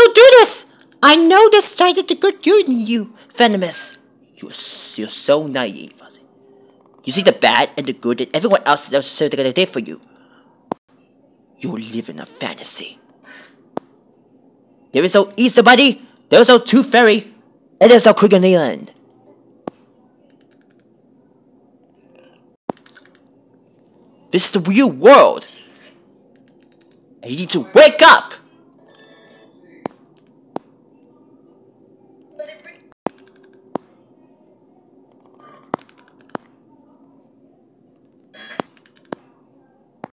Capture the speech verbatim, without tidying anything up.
don't do this! I know this started the good good in you, Venomous. You're, you're so naive, Fuzzy. You see the bad and the good and everyone else that was gonna do for you. You live in a fantasy. There is no Easter Bunny, there is no Tooth Fairy, and there is no Quick on the Island. This is the real world. And you need to wake up!